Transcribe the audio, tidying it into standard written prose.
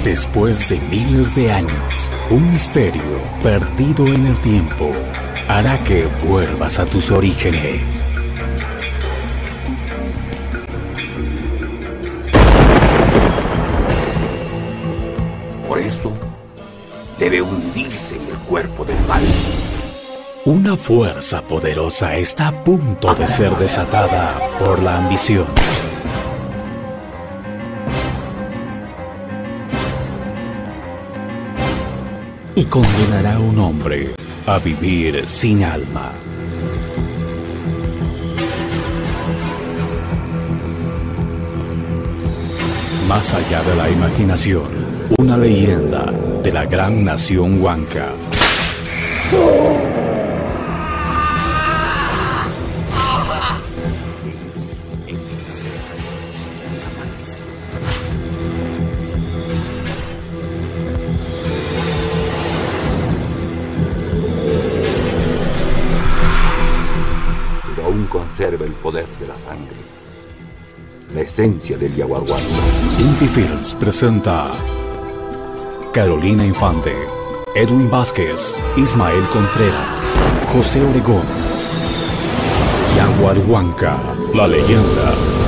Después de miles de años, un misterio perdido en el tiempo hará que vuelvas a tus orígenes. Por eso, debe hundirse en el cuerpo del mal. Una fuerza poderosa está a punto de ser desatada por la ambición. Y condenará a un hombre a vivir sin alma. Más allá de la imaginación, una leyenda de la gran nación Huanca. Pero aún conserva el poder de la sangre, la esencia del Yaguarhuanca. Inti Films presenta Carolina Infante, Edwin Vázquez, Ismael Contreras, José Obregón. Yaguarhuanca, la leyenda.